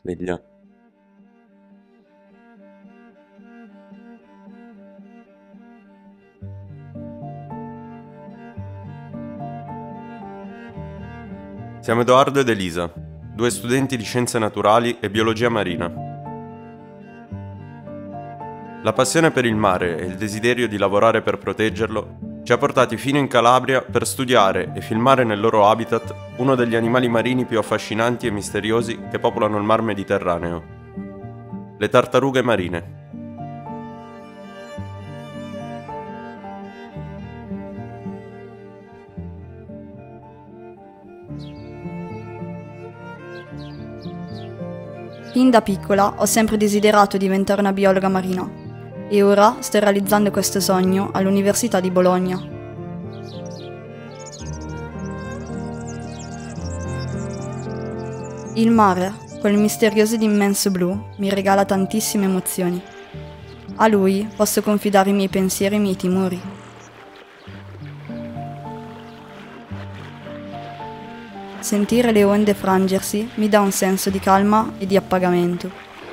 sveglia. Siamo Edoardo ed Elisa, due studenti di scienze naturali e biologia marina. La passione per il mare e il desiderio di lavorare per proteggerlo ci ha portati fino in Calabria per studiare e filmare nel loro habitat uno degli animali marini più affascinanti e misteriosi che popolano il mar Mediterraneo: le tartarughe marine. Fin da piccola ho sempre desiderato diventare una biologa marina e ora sto realizzando questo sogno all'Università di Bologna. Il mare, quel misterioso ed immenso blu, mi regala tantissime emozioni. A lui posso confidare i miei pensieri e i miei timori. Sentire le onde frangersi mi dà un senso di calma e di appagamento.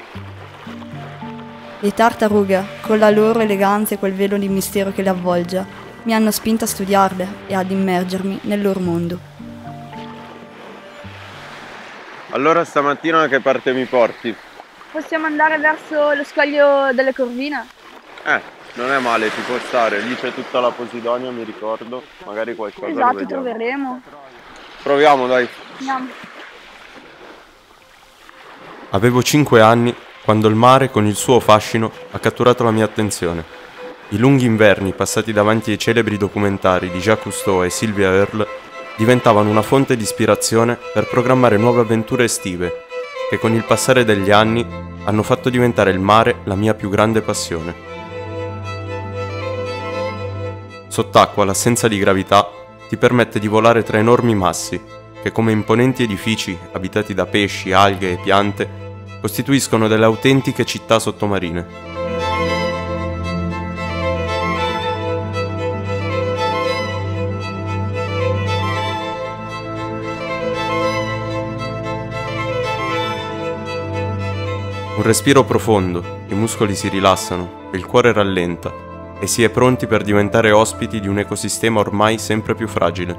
Le tartarughe, con la loro eleganza e quel velo di mistero che le avvolge, mi hanno spinto a studiarle e ad immergermi nel loro mondo. Allora stamattina a che parte mi porti? Possiamo andare verso lo scoglio delle Corvine? Non è male, ci può stare. Lì c'è tutta la Posidonia, mi ricordo. Magari qualcosa lo Esatto, vediamo. troveremo. Proviamo, dai. Andiamo. Avevo 5 anni quando il mare, con il suo fascino, ha catturato la mia attenzione. I lunghi inverni passati davanti ai celebri documentari di Jacques Cousteau e Sylvia Earle diventavano una fonte di ispirazione per programmare nuove avventure estive, che con il passare degli anni hanno fatto diventare il mare la mia più grande passione. Sott'acqua l'assenza di gravità ti permette di volare tra enormi massi, che come imponenti edifici abitati da pesci, alghe e piante, costituiscono delle autentiche città sottomarine. Un respiro profondo, i muscoli si rilassano, il cuore rallenta e si è pronti per diventare ospiti di un ecosistema ormai sempre più fragile.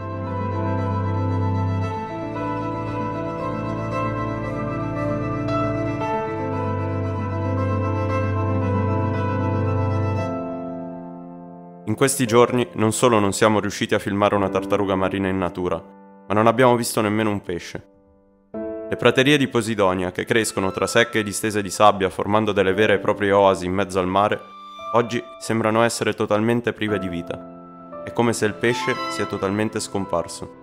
In questi giorni non solo non siamo riusciti a filmare una tartaruga marina in natura, ma non abbiamo visto nemmeno un pesce. Le praterie di Posidonia, che crescono tra secche e distese di sabbia formando delle vere e proprie oasi in mezzo al mare, oggi sembrano essere totalmente prive di vita. È come se il pesce sia totalmente scomparso.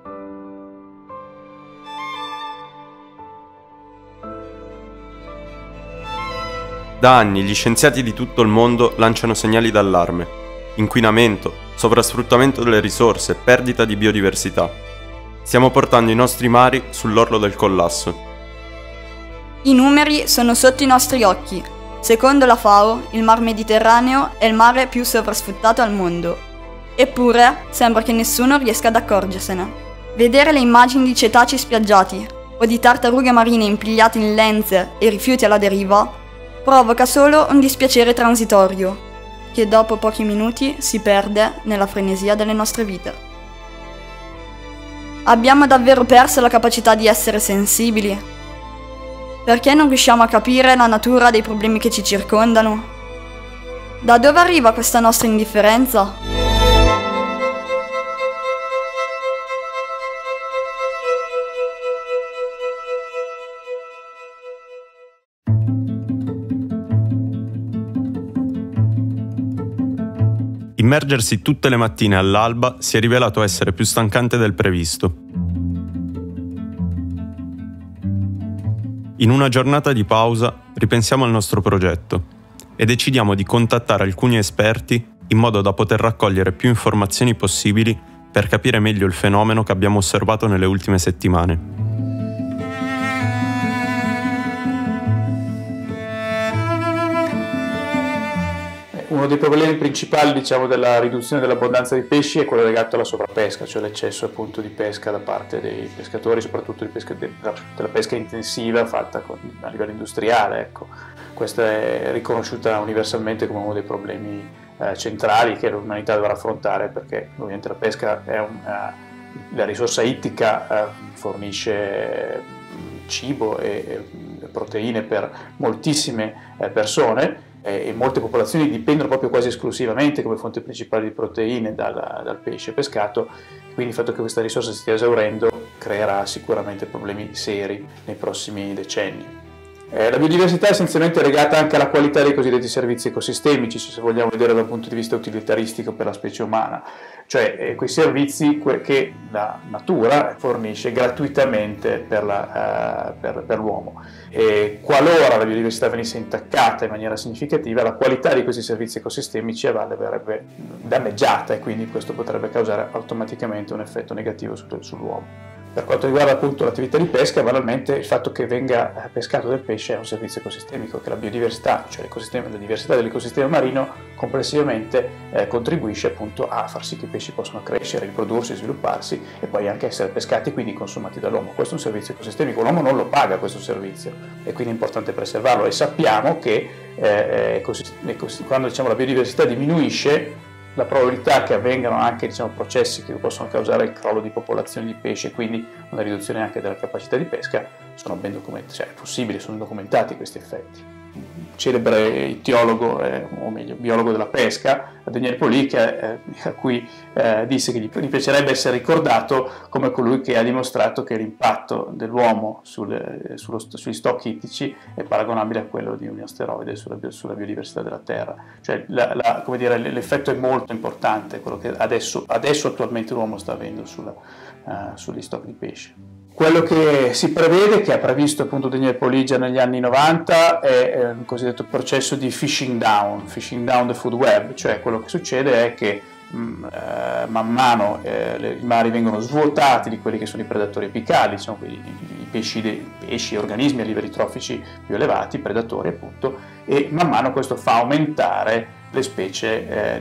Da anni gli scienziati di tutto il mondo lanciano segnali d'allarme: inquinamento, sovrasfruttamento delle risorse, perdita di biodiversità. Stiamo portando i nostri mari sull'orlo del collasso. I numeri sono sotto i nostri occhi. Secondo la FAO, il mar Mediterraneo è il mare più sovrasfruttato al mondo. Eppure, sembra che nessuno riesca ad accorgersene. Vedere le immagini di cetacei spiaggiati o di tartarughe marine impigliate in lenze e rifiuti alla deriva provoca solo un dispiacere transitorio, che dopo pochi minuti si perde nella frenesia delle nostre vite. Abbiamo davvero perso la capacità di essere sensibili? Perché non riusciamo a capire la natura dei problemi che ci circondano? Da dove arriva questa nostra indifferenza? Immergersi tutte le mattine all'alba si è rivelato essere più stancante del previsto. In una giornata di pausa ripensiamo al nostro progetto e decidiamo di contattare alcuni esperti in modo da poter raccogliere più informazioni possibili per capire meglio il fenomeno che abbiamo osservato nelle ultime settimane. Uno dei problemi principali, diciamo, della riduzione dell'abbondanza di pesci è quello legato alla sovrapesca, cioè l'eccesso appunto di pesca da parte dei pescatori, soprattutto della pesca intensiva fatta a livello industriale. Ecco. Questa è riconosciuta universalmente come uno dei problemi centrali che l'umanità dovrà affrontare, perché ovviamente la pesca è la risorsa ittica, fornisce cibo e proteine per moltissime persone, e molte popolazioni dipendono proprio quasi esclusivamente come fonte principale di proteine dal pesce pescato, quindi il fatto che questa risorsa si stia esaurendo creerà sicuramente problemi seri nei prossimi decenni. La biodiversità è essenzialmente legata anche alla qualità dei cosiddetti servizi ecosistemici, se vogliamo vedere dal punto di vista utilitaristico per la specie umana, cioè quei servizi che la natura fornisce gratuitamente per l'uomo. E qualora la biodiversità venisse intaccata in maniera significativa, la qualità di questi servizi ecosistemici verrebbe danneggiata, e quindi questo potrebbe causare automaticamente un effetto negativo sull'uomo. Per quanto riguarda appunto l'attività di pesca, banalmente il fatto che venga pescato del pesce è un servizio ecosistemico, che la biodiversità, cioè la diversità dell'ecosistema marino complessivamente contribuisce appunto a far sì che i pesci possano crescere, riprodursi, svilupparsi e poi anche essere pescati, quindi consumati dall'uomo. Questo è un servizio ecosistemico, l'uomo non lo paga questo servizio e quindi è importante preservarlo, e sappiamo che quando la biodiversità diminuisce, la probabilità che avvengano anche processi che possono causare il crollo di popolazioni di pesce e quindi una riduzione anche della capacità di pesca sono ben documentati, cioè è possibile, sono documentati questi effetti. Celebre etiologo, o meglio biologo della pesca, Daniel Pauly, a cui disse che gli piacerebbe essere ricordato come colui che ha dimostrato che l'impatto dell'uomo sugli stock ittici è paragonabile a quello di un asteroide sulla biodiversità della Terra. Cioè l'effetto è molto importante, quello che adesso attualmente l'uomo sta avendo sugli stock di pesce. Quello che si prevede, che ha previsto appunto Daniel Pauly già negli anni 90, è il cosiddetto processo di fishing down the food web, cioè quello che succede è che man mano i mari vengono svuotati di quelli che sono i predatori apicali, i pesci organismi a livelli trofici più elevati, predatori appunto, e man mano questo fa aumentare le specie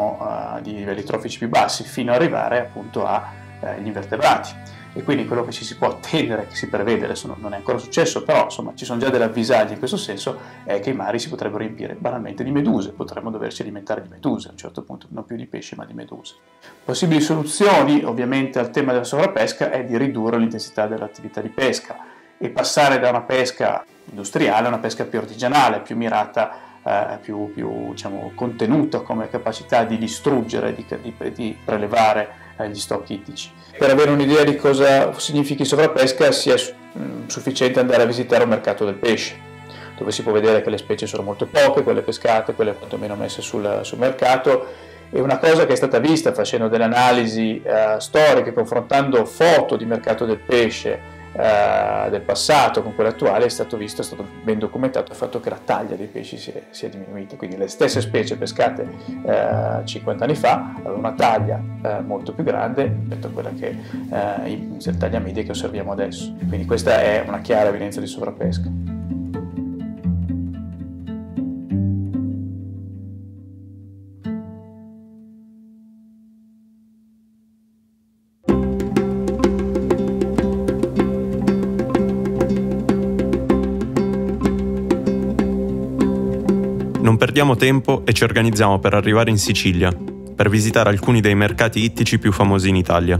di livelli trofici più bassi, fino ad arrivare appunto agli invertebrati. E quindi quello che ci si può attendere, che si prevede, adesso non è ancora successo, però insomma ci sono già delle avvisaglie in questo senso, è che i mari si potrebbero riempire banalmente di meduse, potremmo doverci alimentare di meduse a un certo punto, non più di pesci ma di meduse. Possibili soluzioni ovviamente al tema della sovrapesca è di ridurre l'intensità dell'attività di pesca e passare da una pesca industriale a una pesca più artigianale, più mirata, più contenuta come capacità di distruggere, di prelevare gli stock ittici. Per avere un'idea di cosa significhi sovrapesca sia sufficiente andare a visitare un mercato del pesce, dove si può vedere che le specie sono molto poche, quelle pescate, quelle quantomeno messe sul mercato, e una cosa che è stata vista facendo delle analisi storiche, confrontando foto di mercato del pesce del passato con quelle attuali, è stato ben documentato il fatto che la taglia dei pesci si è diminuita, quindi le stesse specie pescate 50 anni fa avevano una taglia molto più grande rispetto a quella che la taglia media che osserviamo adesso, quindi questa è una chiara evidenza di sovrapesca. Non perdiamo tempo e ci organizziamo per arrivare in Sicilia, per visitare alcuni dei mercati ittici più famosi in Italia.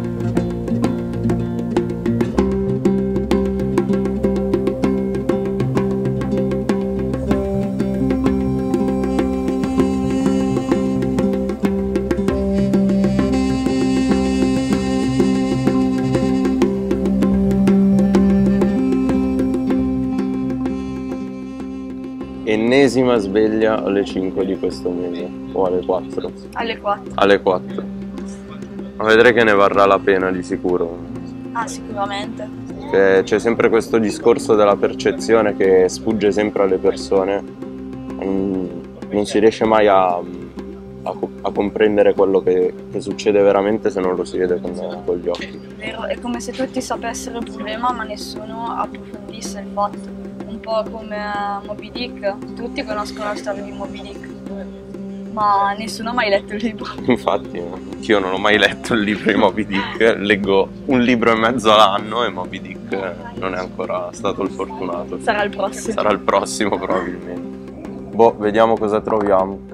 Ennesima sveglia alle 5 di questo mese, o alle 4? Alle 4. Alle 4. Ma vedrei che ne varrà la pena di sicuro. Ah, sicuramente. C'è sempre questo discorso della percezione che sfugge sempre alle persone. Non si riesce mai a comprendere quello che succede veramente se non lo si vede con gli occhi. Vero, è come se tutti sapessero il problema ma nessuno approfondisse il fatto. Un po' come Moby Dick, tutti conoscono la storia di Moby Dick. Ma nessuno ha mai letto il libro. Infatti, anch'io non ho mai letto il libro di Moby Dick, leggo un libro e mezzo all'anno e Moby Dick non è ancora stato il fortunato. Sarà il prossimo. Sarà il prossimo probabilmente. Boh, vediamo cosa troviamo.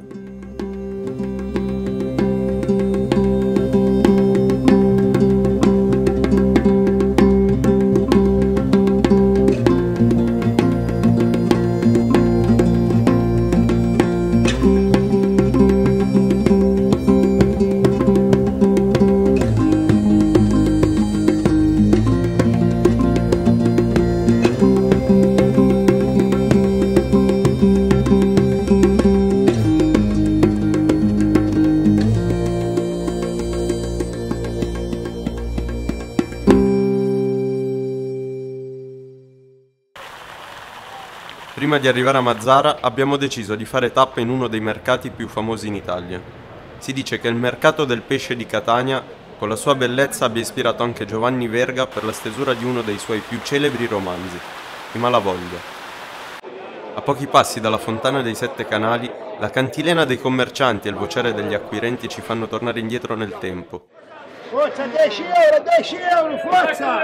Prima di arrivare a Mazara abbiamo deciso di fare tappa in uno dei mercati più famosi in Italia. Si dice che il mercato del pesce di Catania, con la sua bellezza, abbia ispirato anche Giovanni Verga per la stesura di uno dei suoi più celebri romanzi, I Malavoglia. A pochi passi dalla Fontana dei Sette Canali, la cantilena dei commercianti e il vociare degli acquirenti ci fanno tornare indietro nel tempo. Forza 10 euro, forza!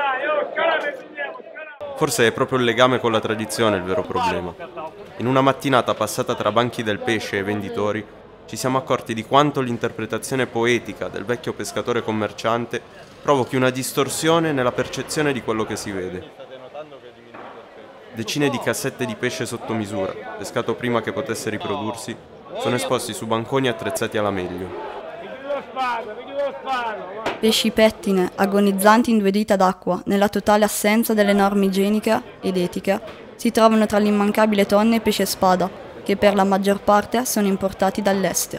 Forse è proprio il legame con la tradizione il vero problema. In una mattinata passata tra banchi del pesce e venditori, ci siamo accorti di quanto l'interpretazione poetica del vecchio pescatore commerciante provochi una distorsione nella percezione di quello che si vede. Decine di cassette di pesce sotto misura, pescato prima che potesse riprodursi, sono esposti su banconi attrezzati alla meglio. Pesci pettine, agonizzanti in 2 dita d'acqua, nella totale assenza delle norme igieniche ed etiche, si trovano tra l'immancabile tonne e pesce spada, che per la maggior parte sono importati dall'estero.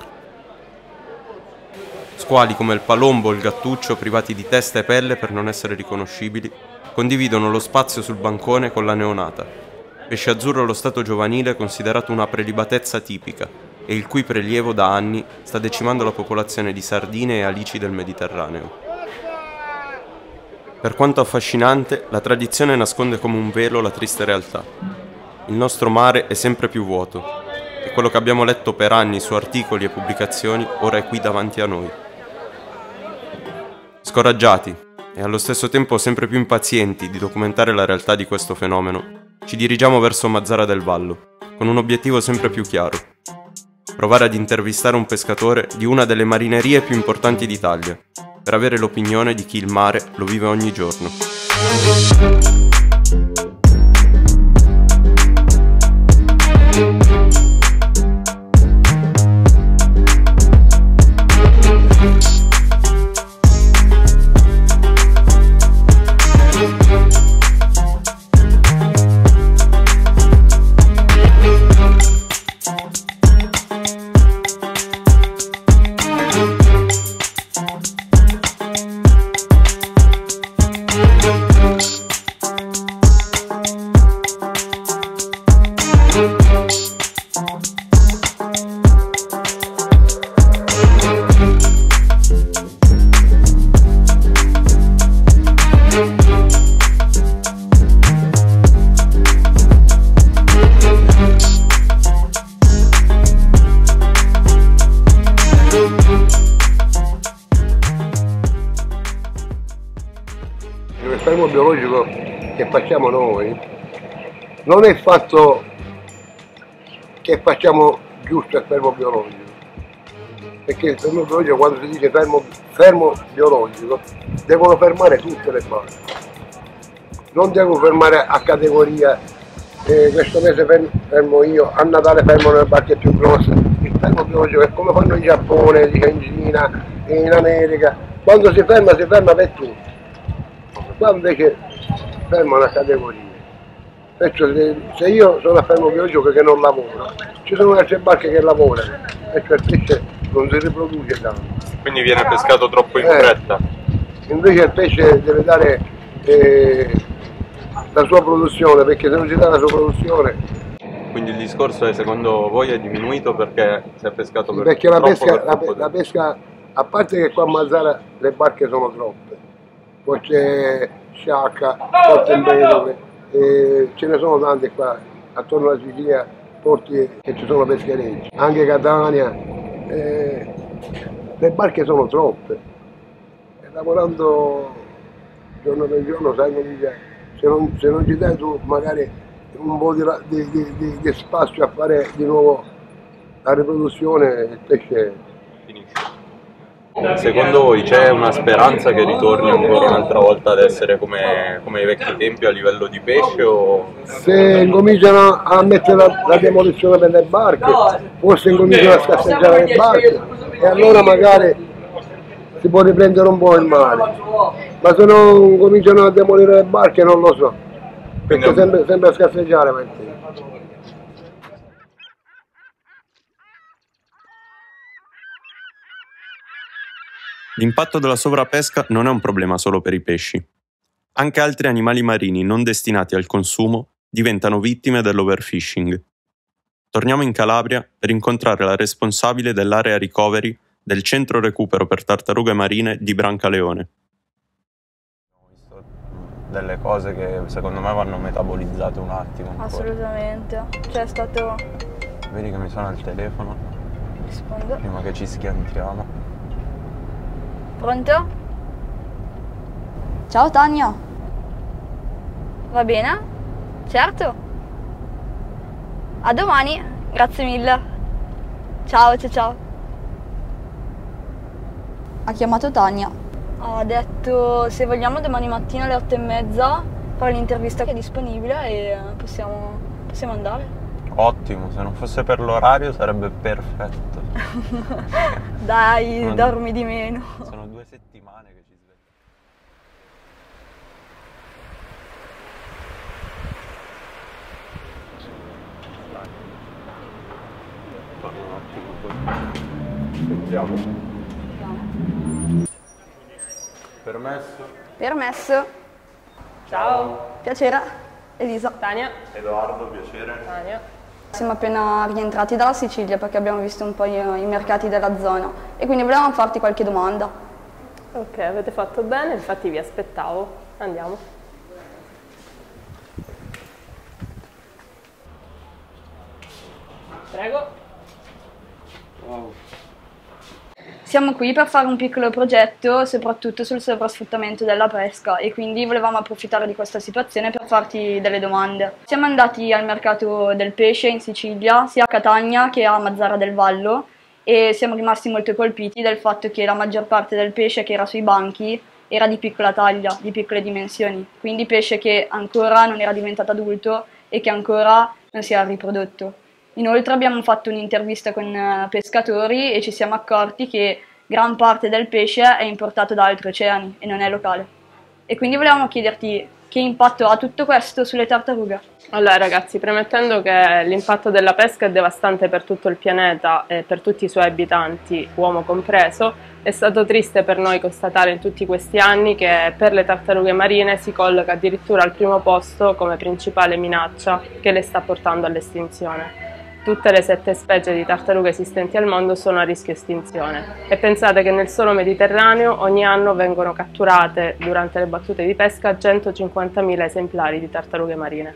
Squali come il palombo o il gattuccio, privati di testa e pelle per non essere riconoscibili, condividono lo spazio sul bancone con la neonata. Pesce azzurro allo stato giovanile considerato una prelibatezza tipica, e il cui prelievo da anni sta decimando la popolazione di sardine e alici del Mediterraneo. Per quanto affascinante, la tradizione nasconde come un velo la triste realtà. Il nostro mare è sempre più vuoto, e quello che abbiamo letto per anni su articoli e pubblicazioni ora è qui davanti a noi. Scoraggiati, e allo stesso tempo sempre più impazienti di documentare la realtà di questo fenomeno, ci dirigiamo verso Mazara del Vallo, con un obiettivo sempre più chiaro: provare ad intervistare un pescatore di una delle marinerie più importanti d'Italia, per avere l'opinione di chi il mare lo vive ogni giorno. Il fermo biologico che facciamo noi non è fatto che facciamo giusto il fermo biologico, perché il fermo biologico, quando si dice fermo biologico, devono fermare tutte le barche, non devono fermare a categoria, questo mese fermo io, a Natale fermo le barche più grosse. Il fermo biologico è come fanno in Giappone, in Cina, in America, quando si ferma per tutti. Qua invece fermano a categorie. Perciò se io sono a fermo biologico che non lavoro, ci sono altre barche che lavorano, perciò il pesce non si riproduce tanto. Quindi viene pescato troppo in fretta. Invece il pesce deve dare la sua produzione, perché se non si dà la sua produzione... Quindi il discorso è, secondo voi, è diminuito perché si è pescato per perché troppo la pesca, a parte che qua a Mazara le barche sono troppe, poi c'è Sciacca, Forte in Bedove, ce ne sono tante qua, attorno alla Sicilia, porti che ci sono pescherecci, anche Catania, le barche sono troppe, e lavorando giorno per giorno sai se non ci dai tu magari un po' di spazio a fare di nuovo la riproduzione, il pesce Finisce. Secondo voi c'è una speranza che ritorni ancora un'altra volta ad essere come ai vecchi tempi a livello di pesce? O... Se cominciano a mettere la demolizione per le barche, forse cominciano a scarseggiare le barche e allora magari si può riprendere un po' il mare, ma se non cominciano a demolire le barche non lo so, perché sempre a scarseggiare va il tempo. L'impatto della sovrapesca non è un problema solo per i pesci. Anche altri animali marini non destinati al consumo diventano vittime dell'overfishing. Torniamo in Calabria per incontrare la responsabile dell'area recovery del centro recupero per tartarughe marine di Brancaleone. Ho visto delle cose che secondo me vanno metabolizzate un attimo. Assolutamente. C'è stato... Vedi che mi suona il telefono? Rispondo. Prima che ci schiantiamo. Pronto? Ciao Tania. Va bene? Certo. A domani. Grazie mille. Ciao, ciao, ciao. Ha chiamato Tania. Ha detto se vogliamo domani mattina alle 8:30 fare l'intervista che è disponibile e possiamo andare. Ottimo, se non fosse per l'orario sarebbe perfetto. Dai, dormi di meno. Sono 2 settimane che ci svegliamo. Torno un attimo poi. Sentiamo. Permesso? Permesso. Ciao, Piacere. Elisa. Tania. Edoardo, piacere. Tania. Siamo appena rientrati dalla Sicilia perché abbiamo visto un po' i mercati della zona e quindi volevamo farti qualche domanda. Ok, avete fatto bene, infatti vi aspettavo. Andiamo. Prego. Wow. Siamo qui per fare un piccolo progetto soprattutto sul sovrasfruttamento della pesca e quindi volevamo approfittare di questa situazione per farti delle domande. Siamo andati al mercato del pesce in Sicilia, sia a Catania che a Mazzara del Vallo, e siamo rimasti molto colpiti del fatto che la maggior parte del pesce che era sui banchi era di piccola taglia, di piccole dimensioni, quindi pesce che ancora non era diventato adulto e che ancora non si era riprodotto. Inoltre abbiamo fatto un'intervista con pescatori e ci siamo accorti che gran parte del pesce è importato da altri oceani e non è locale. E quindi volevamo chiederti che impatto ha tutto questo sulle tartarughe. Allora ragazzi, premettendo che l'impatto della pesca è devastante per tutto il pianeta e per tutti i suoi abitanti, uomo compreso, è stato triste per noi constatare in tutti questi anni che per le tartarughe marine si colloca addirittura al primo posto come principale minaccia che le sta portando all'estinzione. Tutte le 7 specie di tartarughe esistenti al mondo sono a rischio estinzione e pensate che nel solo Mediterraneo ogni anno vengono catturate durante le battute di pesca 150.000 esemplari di tartarughe marine.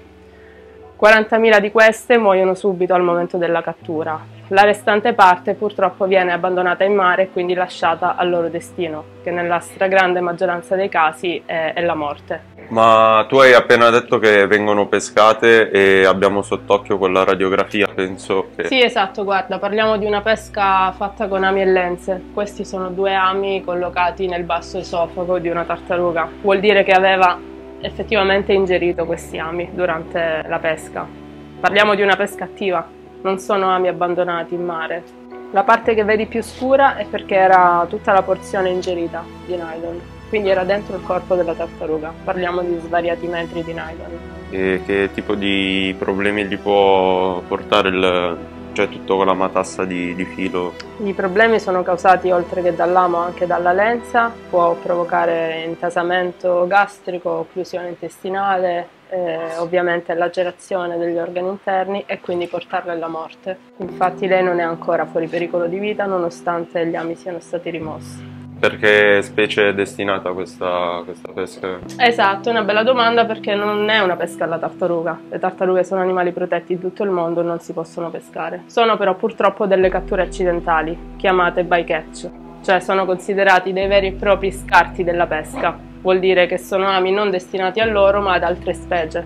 40.000 di queste muoiono subito al momento della cattura. La restante parte purtroppo viene abbandonata in mare e quindi lasciata al loro destino, che nella stragrande maggioranza dei casi è la morte. Ma tu hai appena detto che vengono pescate e abbiamo sott'occhio quella radiografia, penso che... Sì, esatto, guarda, parliamo di una pesca fatta con ami e lenze. Questi sono 2 ami collocati nel basso esofago di una tartaruga. Vuol dire che aveva effettivamente ingerito questi ami durante la pesca. Parliamo di una pesca attiva, non sono ami abbandonati in mare. La parte che vedi più scura è perché era tutta la porzione ingerita di nylon, quindi era dentro il corpo della tartaruga. Parliamo di svariati metri di nylon. E che tipo di problemi gli può portare cioè tutta quella matassa di filo? I problemi sono causati oltre che dall'amo anche dalla lenza, può provocare intasamento gastrico, occlusione intestinale, ovviamente lacerazione degli organi interni e quindi portarla alla morte. Infatti lei non è ancora fuori pericolo di vita nonostante gli ami siano stati rimossi. Perché specie è destinata questa pesca? Esatto, è una bella domanda perché non è una pesca alla tartaruga. Le tartarughe sono animali protetti in tutto il mondo e non si possono pescare. Sono però purtroppo delle catture accidentali, chiamate bycatch, cioè sono considerati dei veri e propri scarti della pesca. Vuol dire che sono ami non destinati a loro ma ad altre specie.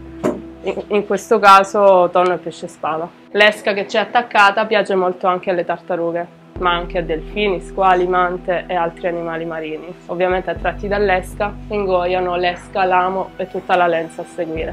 In questo caso tonno e pesce spada. L'esca che c'è attaccata piace molto anche alle tartarughe, ma anche a delfini, squali, mante e altri animali marini. Ovviamente attratti dall'esca, ingoiano l'esca, l'amo e tutta la lenza a seguire.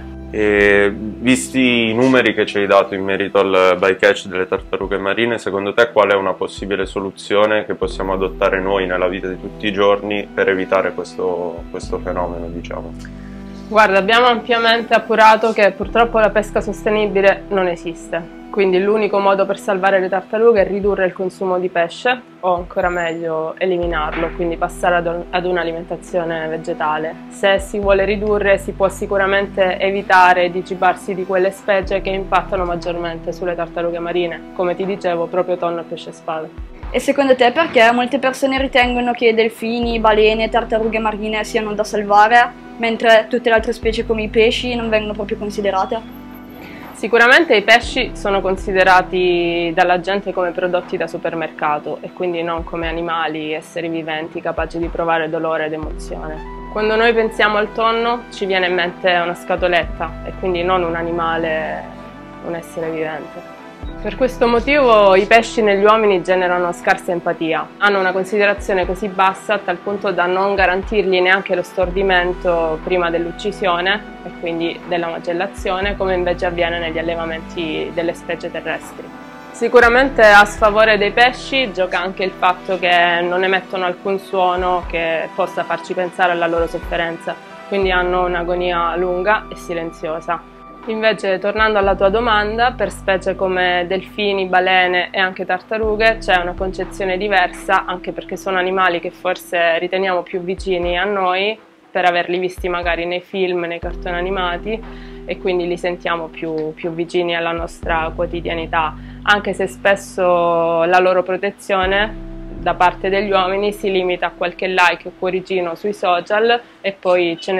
E visti i numeri che ci hai dato in merito al bycatch delle tartarughe marine, secondo te qual è una possibile soluzione che possiamo adottare noi nella vita di tutti i giorni per evitare questo fenomeno, diciamo? Guarda, abbiamo ampiamente appurato che purtroppo la pesca sostenibile non esiste. Quindi l'unico modo per salvare le tartarughe è ridurre il consumo di pesce o ancora meglio eliminarlo, quindi passare ad un'alimentazione vegetale. Se si vuole ridurre si può sicuramente evitare di cibarsi di quelle specie che impattano maggiormente sulle tartarughe marine, come ti dicevo proprio tonno e pesce spada. E secondo te perché molte persone ritengono che delfini, balene e tartarughe marine siano da salvare, mentre tutte le altre specie come i pesci non vengono proprio considerate? Sicuramente i pesci sono considerati dalla gente come prodotti da supermercato e quindi non come animali, esseri viventi capaci di provare dolore ed emozione. Quando noi pensiamo al tonno ci viene in mente una scatoletta e quindi non un animale, un essere vivente. Per questo motivo i pesci negli uomini generano scarsa empatia, hanno una considerazione così bassa a tal punto da non garantirgli neanche lo stordimento prima dell'uccisione e quindi della macellazione, come invece avviene negli allevamenti delle specie terrestri. Sicuramente a sfavore dei pesci gioca anche il fatto che non emettono alcun suono che possa farci pensare alla loro sofferenza, quindi hanno un'agonia lunga e silenziosa. Invece, tornando alla tua domanda, per specie come delfini, balene e anche tartarughe c'è una concezione diversa, anche perché sono animali che forse riteniamo più vicini a noi per averli visti magari nei film, nei cartoni animati e quindi li sentiamo più vicini alla nostra quotidianità, anche se spesso la loro protezione da parte degli uomini si limita a qualche like o cuoricino sui social e poi ce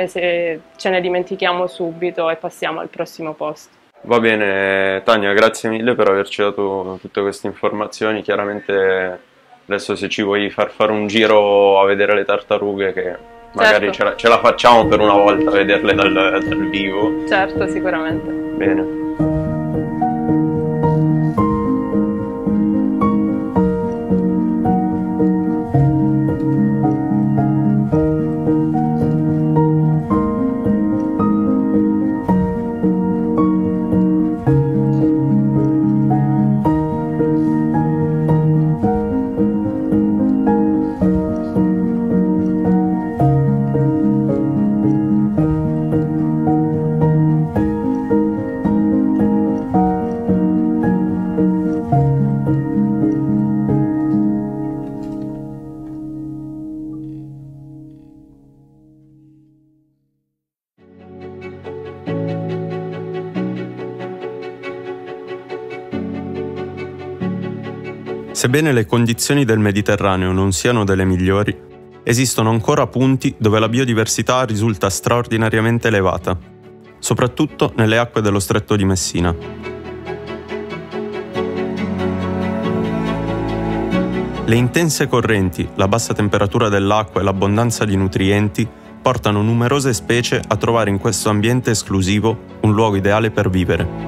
ne dimentichiamo subito e passiamo al prossimo post. Va bene, Tania, grazie mille per averci dato tutte queste informazioni. Chiaramente adesso se ci vuoi far fare un giro a vedere le tartarughe, che magari certo, ce la facciamo per una volta a vederle dal vivo. Certo, sicuramente. Bene. Sebbene le condizioni del Mediterraneo non siano delle migliori, esistono ancora punti dove la biodiversità risulta straordinariamente elevata, soprattutto nelle acque dello Stretto di Messina. Le intense correnti, la bassa temperatura dell'acqua e l'abbondanza di nutrienti portano numerose specie a trovare in questo ambiente esclusivo un luogo ideale per vivere.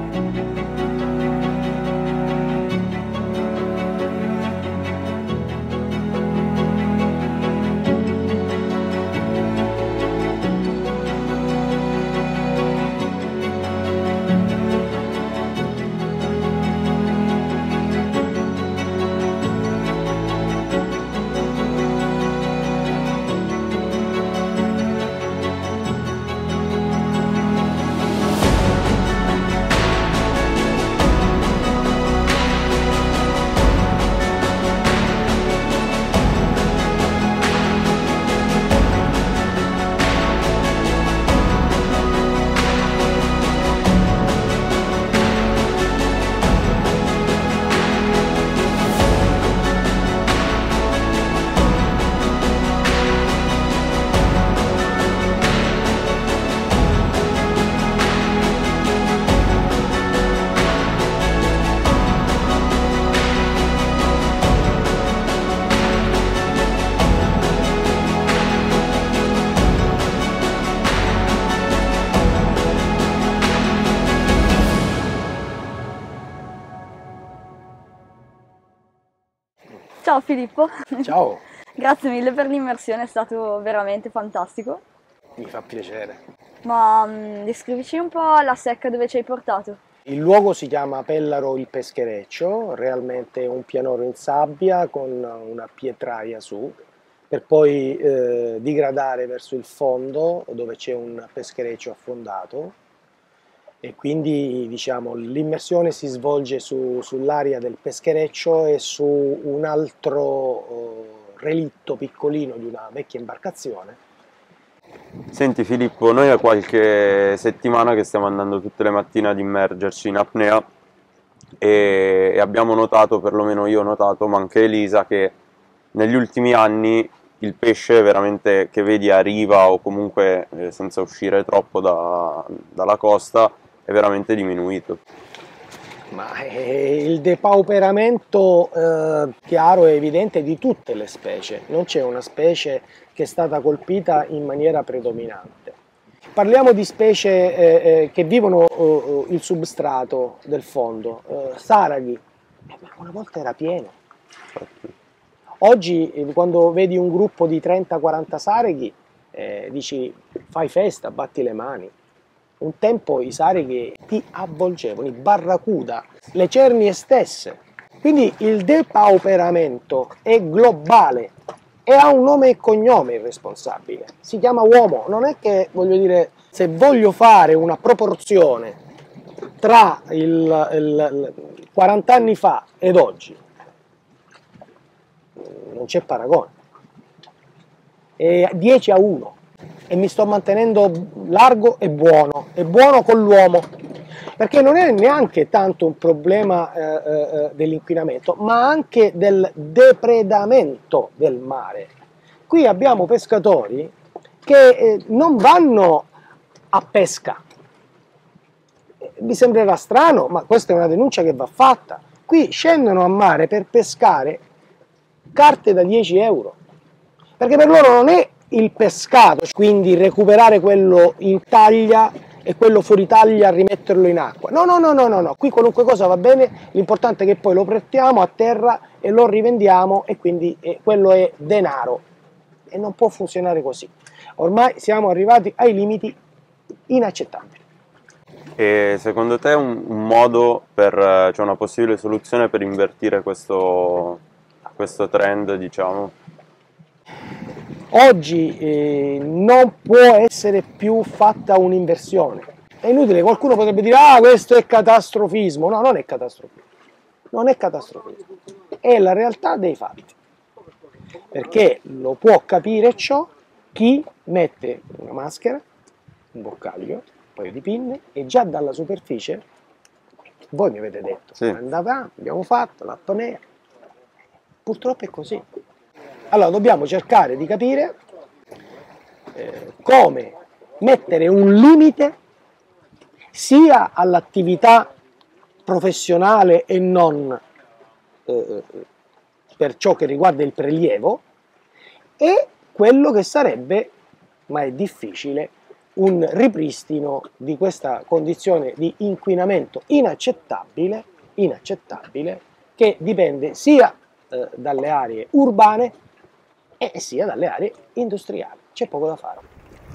Ciao Filippo. Ciao, Grazie mille per l'immersione, è stato veramente fantastico. mi fa piacere. Ma descrivici un po' la secca dove ci hai portato. Il luogo si chiama Pellaro il Peschereccio, realmente un pianoro in sabbia con una pietraia su, per poi digradare verso il fondo dove c'è un peschereccio affondato e quindi diciamo l'immersione si svolge sull'area del peschereccio e su un altro relitto piccolino di una vecchia imbarcazione. Senti Filippo, noi è qualche settimana che stiamo andando tutte le mattine ad immergerci in apnea e abbiamo notato, perlomeno io ho notato, ma anche Elisa, che negli ultimi anni il pesce veramente che vedi a riva o comunque senza uscire troppo dalla costa è veramente diminuito. Ma il depauperamento chiaro e evidente di tutte le specie, non c'è una specie che è stata colpita in maniera predominante. Parliamo di specie che vivono il substrato del fondo, saraghi, una volta era pieno. Oggi quando vedi un gruppo di 30-40 saraghi dici fai festa, batti le mani. Un tempo i sarighi ti avvolgevano, i barracuda, le cernie stesse. Quindi il depauperamento è globale e ha un nome e cognome il responsabile. Si chiama uomo. Non è che, voglio dire, se voglio fare una proporzione tra 40 anni fa ed oggi, non c'è paragone. È 10-1. E mi sto mantenendo largo e buono con l'uomo, perché non è neanche tanto un problema dell'inquinamento, ma anche del depredamento del mare. Qui abbiamo pescatori che non vanno a pesca. Vi sembrerà strano, ma questa è una denuncia che va fatta. Qui scendono a mare per pescare carte da 10 euro, perché per loro non è il pescato, quindi recuperare quello in taglia e quello fuori taglia rimetterlo in acqua. No, qui qualunque cosa va bene, l'importante è che poi lo portiamo a terra e lo rivendiamo e quindi quello è denaro e non può funzionare così. Ormai siamo arrivati ai limiti inaccettabili. E secondo te un modo c'è una possibile soluzione per invertire questo trend, diciamo? Oggi non può essere più fatta un'inversione. È inutile, qualcuno potrebbe dire ah, questo è catastrofismo. No, non è catastrofismo. Non è catastrofismo. È la realtà dei fatti. Perché lo può capire ciò chi mette una maschera, un boccaglio, un paio di pinne e già dalla superficie, voi mi avete detto, sì, abbiamo fatto l'apnea. Purtroppo è così. Allora dobbiamo cercare di capire come mettere un limite sia all'attività professionale e non per ciò che riguarda il prelievo e quello che sarebbe, ma è difficile, un ripristino di questa condizione di inquinamento inaccettabile che dipende sia dalle aree urbane e sia dalle aree industriali. C'è poco da fare.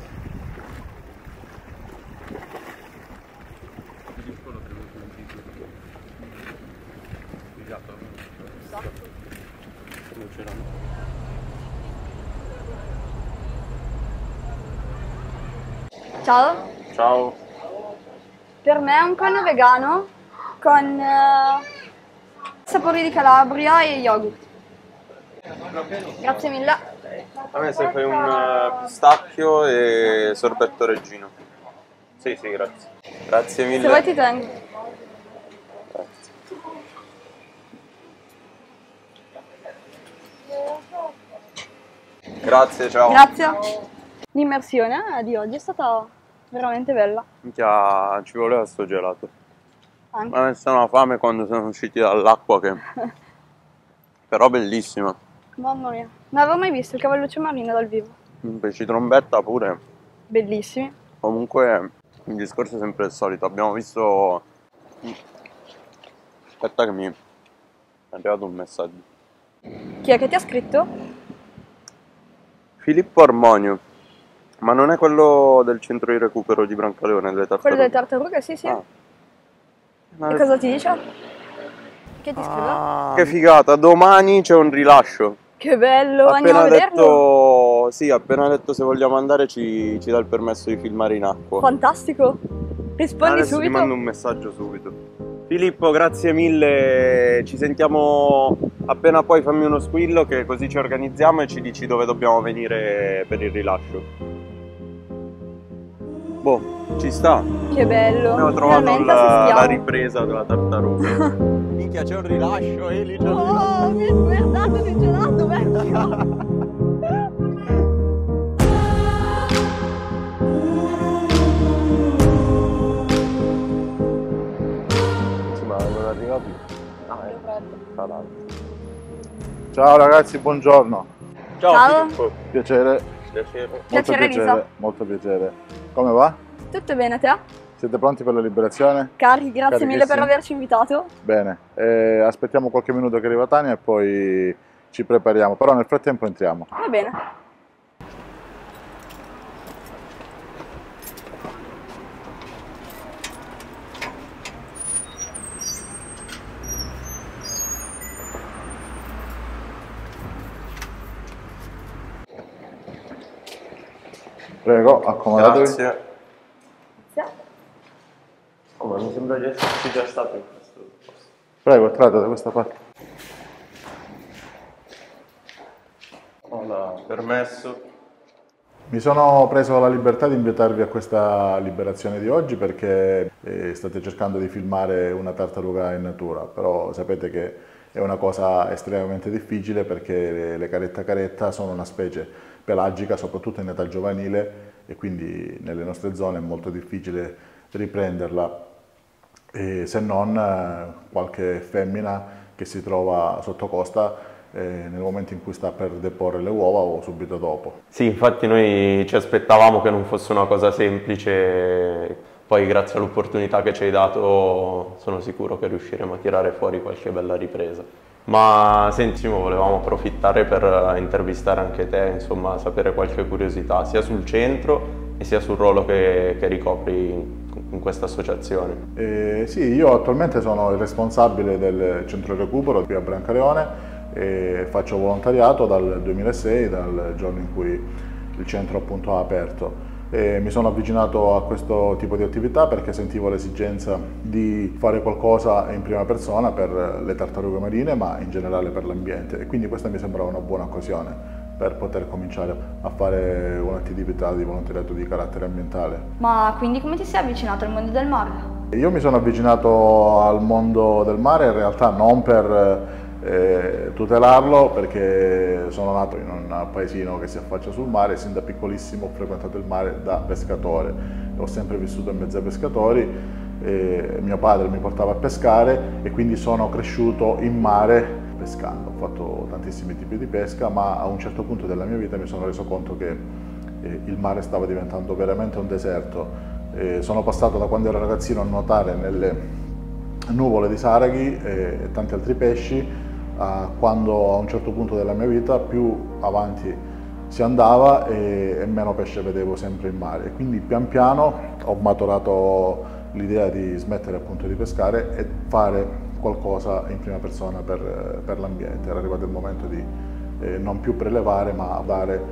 Ciao, Ciao. per me è un conno vegano con sapori di Calabria e yogurt. Grazie mille. A me se fai un pistacchio e sorbetto reggino. Sì, grazie. Grazie mille. Se vuoi ti tengo. Grazie, ciao. Grazie. L'immersione di oggi è stata veramente bella. Minchia, ci voleva sto gelato. Anche. Mi ha messo una fame quando siamo usciti dall'acqua che... Però bellissima. Mamma mia, non avevo mai visto il cavalluccio marino dal vivo. Un pesci trombetta pure. Bellissimi. Comunque il discorso è sempre il solito. Abbiamo visto... Aspetta che mi è arrivato un messaggio. Chi è che ti ha scritto? Filippo Armonio, ma non è quello del centro di recupero di Brancaleone, delle tartarughe? Quello delle tartarughe, sì, sì. Ah. E cosa ti dice? Che ti scrive? Che figata, domani c'è un rilascio. Che bello, andiamo a vederlo. Appena detto se vogliamo andare ci dà il permesso di filmare in acqua. Fantastico. Rispondi Adesso subito. ti mando un messaggio subito. Filippo, grazie mille, ci sentiamo appena poi, fammi uno squillo che così ci organizziamo e ci dici dove dobbiamo venire per il rilascio. Boh, ci sta. Che bello. Abbiamo trovato Finalmente la assistiamo. ripresa della tartaruga. Minchia, c'è un rilascio, Eli, c'è un rilascio. Oh, mi hai smerdato di gelato, vecchio. Ma non arriva più. Tra l'altro. Ciao ragazzi, buongiorno. Ciao. Filippo. Piacere. Piacere. Molto Piacere, Lisa. molto piacere. Come va? Tutto bene, te? Siete pronti per la liberazione? Cari, grazie mille per Carichissimi. averci invitato. Bene, aspettiamo qualche minuto che arriva Tania e poi ci prepariamo, però nel frattempo entriamo. Va bene. Prego, accomodatevi. Grazie. Oh, ma mi sembra di esserci già stato in questo posto. Prego, entrate da questa parte. Hola, permesso. Mi sono preso la libertà di invitarvi a questa liberazione di oggi perché state cercando di filmare una tartaruga in natura, però sapete che è una cosa estremamente difficile perché le caretta caretta sono una specie pelagica, soprattutto in età giovanile, e quindi nelle nostre zone è molto difficile riprenderla, se non qualche femmina che si trova sotto costa nel momento in cui sta per deporre le uova o subito dopo. Sì, infatti noi ci aspettavamo che non fosse una cosa semplice, poi grazie all'opportunità che ci hai dato sono sicuro che riusciremo a tirare fuori qualche bella ripresa. Ma senti, volevamo approfittare per intervistare anche te, insomma sapere qualche curiosità sia sul centro e sia sul ruolo che ricopri in questa associazione. Sì, io attualmente sono il responsabile del centro recupero qui a Brancaleone e faccio volontariato dal 2006, dal giorno in cui il centro appunto ha aperto. Mi sono avvicinato a questo tipo di attività perché sentivo l'esigenza di fare qualcosa in prima persona per le tartarughe marine, ma in generale per l'ambiente, e quindi questa mi sembrava una buona occasione per poter cominciare a fare un'attività di volontariato di carattere ambientale. Ma quindi come ti sei avvicinato al mondo del mare? Io mi sono avvicinato al mondo del mare in realtà non per tutelarlo, perché sono nato in un paesino che si affaccia sul mare e sin da piccolissimo ho frequentato il mare da pescatore. Ho sempre vissuto in mezzo ai pescatori, mio padre mi portava a pescare e quindi sono cresciuto in mare pescando. Ho fatto tantissimi tipi di pesca, ma a un certo punto della mia vita mi sono reso conto che il mare stava diventando veramente un deserto. Sono passato da quando ero ragazzino a nuotare nelle nuvole di saraghi e tanti altri pesci, quando a un certo punto della mia vita più avanti si andava e meno pesce vedevo sempre in mare, e quindi pian piano ho maturato l'idea di smettere appunto di pescare e fare qualcosa in prima persona per l'ambiente. Era arrivato il momento di non più prelevare ma dare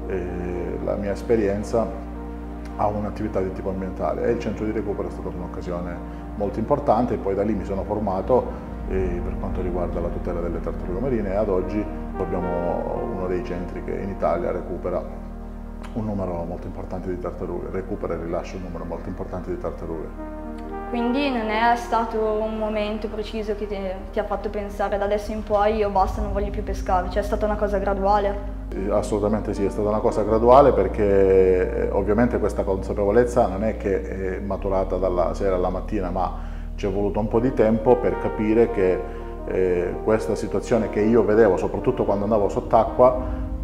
la mia esperienza a un'attività di tipo ambientale, e il centro di recupero è stata un'occasione molto importante, e poi da lì mi sono formato per quanto riguarda la tutela delle tartarughe marine, e ad oggi abbiamo uno dei centri che in Italia recupera un numero molto importante di tartarughe, recupera e rilascia un numero molto importante di tartarughe. Quindi non è stato un momento preciso che ti ha fatto pensare da adesso in poi io basta, non voglio più pescare, cioè è stata una cosa graduale? Assolutamente sì, è stata una cosa graduale, perché ovviamente questa consapevolezza non è che è maturata dalla sera alla mattina, ma ci è voluto un po' di tempo per capire che questa situazione che io vedevo, soprattutto quando andavo sott'acqua,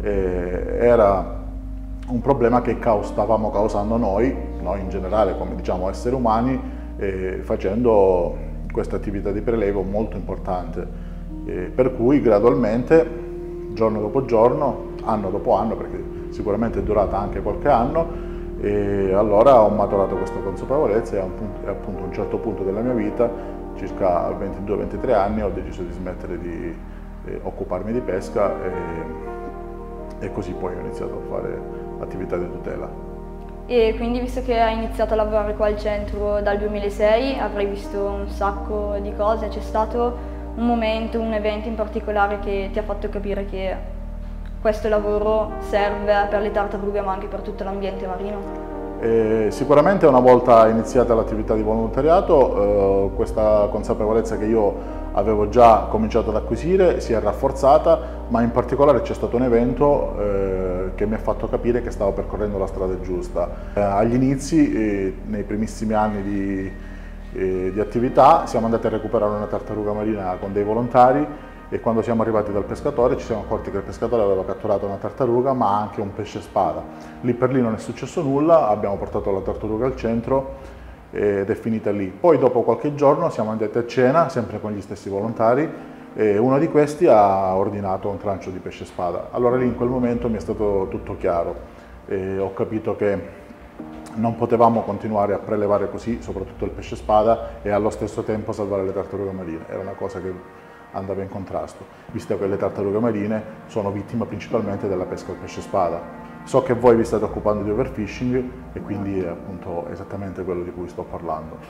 era un problema che stavamo causando noi in generale come diciamo esseri umani, facendo questa attività di prelevo molto importante. Per cui gradualmente, giorno dopo giorno, anno dopo anno, perché sicuramente è durata anche qualche anno, e allora ho maturato questa consapevolezza e appunto a un certo punto della mia vita, circa a 22-23 anni, ho deciso di smettere di occuparmi di pesca e così poi ho iniziato a fare attività di tutela. E quindi, visto che hai iniziato a lavorare qua al centro dal 2006, avrai visto un sacco di cose. C'è stato un momento, un evento in particolare che ti ha fatto capire che questo lavoro serve per le tartarughe ma anche per tutto l'ambiente marino? Sicuramente una volta iniziata l'attività di volontariato, questa consapevolezza che io avevo già cominciato ad acquisire si è rafforzata, ma in particolare c'è stato un evento che mi ha fatto capire che stavo percorrendo la strada giusta. Agli inizi, nei primissimi anni di attività, siamo andati a recuperare una tartaruga marina con dei volontari e quando siamo arrivati dal pescatore ci siamo accorti che il pescatore aveva catturato una tartaruga ma anche un pesce spada. Lì per lì non è successo nulla, abbiamo portato la tartaruga al centro ed è finita lì. Poi dopo qualche giorno siamo andati a cena, sempre con gli stessi volontari, e uno di questi ha ordinato un trancio di pesce spada. Allora lì in quel momento mi è stato tutto chiaro e ho capito che non potevamo continuare a prelevare così, soprattutto il pesce spada, e allo stesso tempo salvare le tartarughe marine. Era una cosa che andava in contrasto, visto che le tartarughe marine sono vittime principalmente della pesca al pesce spada. So che voi vi state occupando di overfishing e quindi è appunto esattamente quello di cui sto parlando.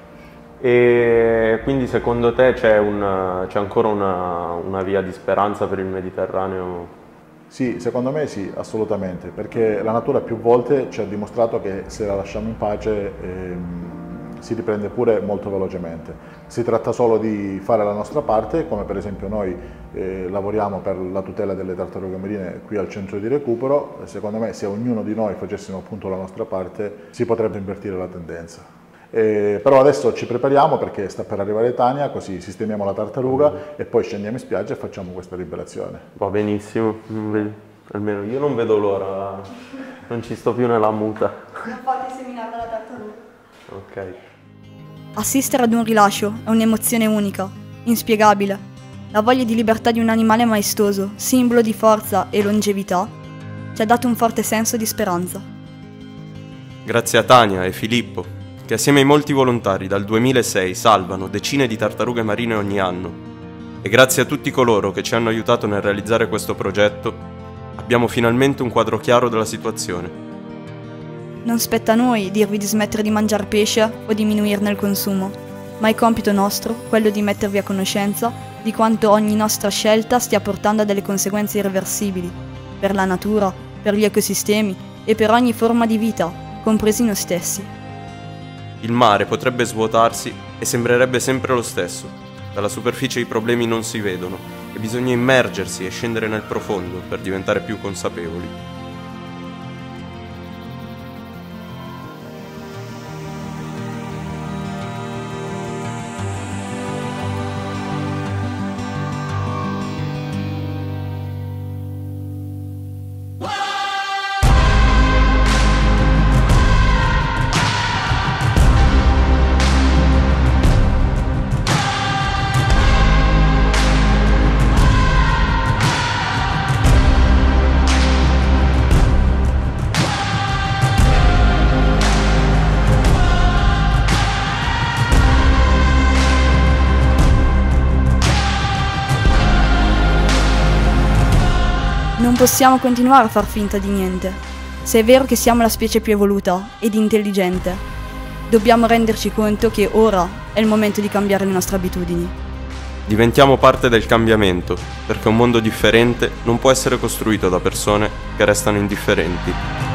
E quindi secondo te c'è ancora una via di speranza per il Mediterraneo? Sì, secondo me sì, assolutamente, perché la natura più volte ci ha dimostrato che se la lasciamo in pace si riprende pure molto velocemente. Si tratta solo di fare la nostra parte, come per esempio noi lavoriamo per la tutela delle tartarughe marine qui al centro di recupero. Secondo me se ognuno di noi facessimo appunto la nostra parte si potrebbe invertire la tendenza. Però adesso ci prepariamo perché sta per arrivare Tania, così sistemiamo la tartaruga e poi scendiamo in spiaggia e facciamo questa liberazione. Va benissimo, almeno io non vedo l'ora, non ci sto più nella muta. Non fate seminare la tartaruga. Ok. Assistere ad un rilascio è un'emozione unica, inspiegabile. La voglia di libertà di un animale maestoso, simbolo di forza e longevità, ci ha dato un forte senso di speranza. Grazie a Tania e Filippo, che assieme ai molti volontari dal 2006 salvano decine di tartarughe marine ogni anno, e grazie a tutti coloro che ci hanno aiutato nel realizzare questo progetto, abbiamo finalmente un quadro chiaro della situazione. Non spetta a noi dirvi di smettere di mangiare pesce o diminuirne il consumo, ma è compito nostro quello di mettervi a conoscenza di quanto ogni nostra scelta stia portando a delle conseguenze irreversibili, per la natura, per gli ecosistemi e per ogni forma di vita, compresi noi stessi. Il mare potrebbe svuotarsi e sembrerebbe sempre lo stesso. Dalla superficie i problemi non si vedono e bisogna immergersi e scendere nel profondo per diventare più consapevoli. Non possiamo continuare a far finta di niente. Se è vero che siamo la specie più evoluta ed intelligente, dobbiamo renderci conto che ora è il momento di cambiare le nostre abitudini. Diventiamo parte del cambiamento, perché un mondo differente non può essere costruito da persone che restano indifferenti.